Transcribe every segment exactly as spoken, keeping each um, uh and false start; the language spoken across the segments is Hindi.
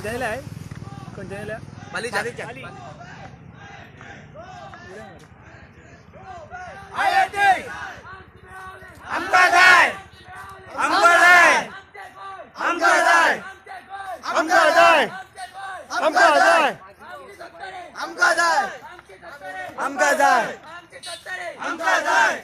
खंयच्या आहे खंयच्या पाली पाली आमका जाय आमका जाय आमका जाय आमका जाय आमका जाय आमका जाय आमका जाय आमका जाय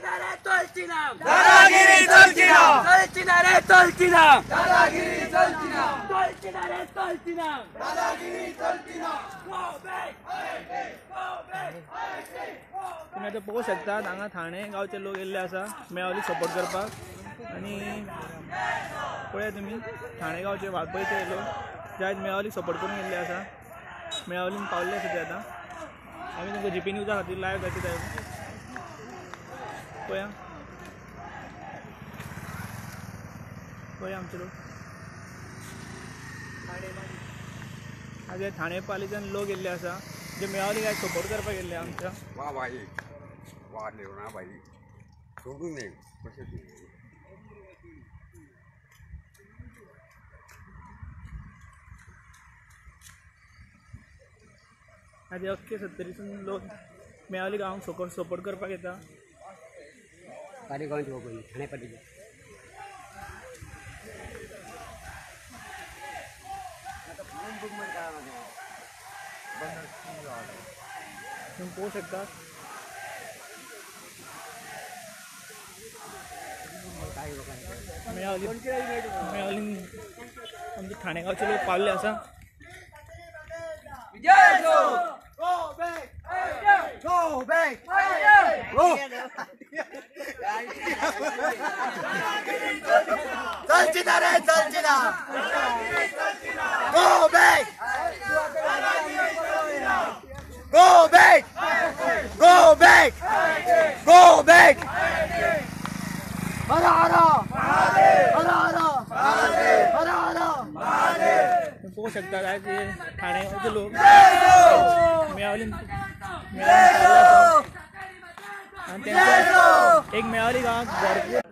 दादागिरी चलची ना चलची ना रे चलची ना दादागिरी चलची ना चलची ना रे चलची ना दादागिरी चलची ना गो बॅक गो बॅक तुम्ही आता पळोवंक शकता हांगा ठाणे गांवचे लोक येयल्ले आसा मेळावली सपोर्ट करपाक आनी पळया तुमी ठाणे गांवचे वाळपयचे लोक जे आयज मेळावलीक सपोर्ट करून येयल्ले आसा मेळावलीन पावल्ले आसा ते आतां आमी तुमकां जीपी न्यूजा खातीर लायव्ह दाखयता पळया पळया आमचे लोक आज ठाणे पालिकेन लोक येयल्ले आसा जे मेळावलीक आयज सपोर्ट करपाक येयल्ले आमच्या वा बाई वा ना बाई सोडून नये कशें आज अख्खे सत्तरीसून लोक मेळावली गांवांक सपोर्ट सपोर्ट करपाक येता पाली गांवचे लोक ठाणे पाटील तुम्ही पळोवंक शकता मेळावली मेळावलीन आमचे ठाणे गांवचे लोक पावल्ले आसा Go back! Go back! Go! चलची ना रे चलची ना Go back! Go back! Go back! Go back! हरा हरा हरा हरा हरा हरा तुम्ही पळोवंक शकता आज ठाणे गांवचे लोक मेळावलीन आणि त्यांचं एक मेळावली गांवांत भरपूर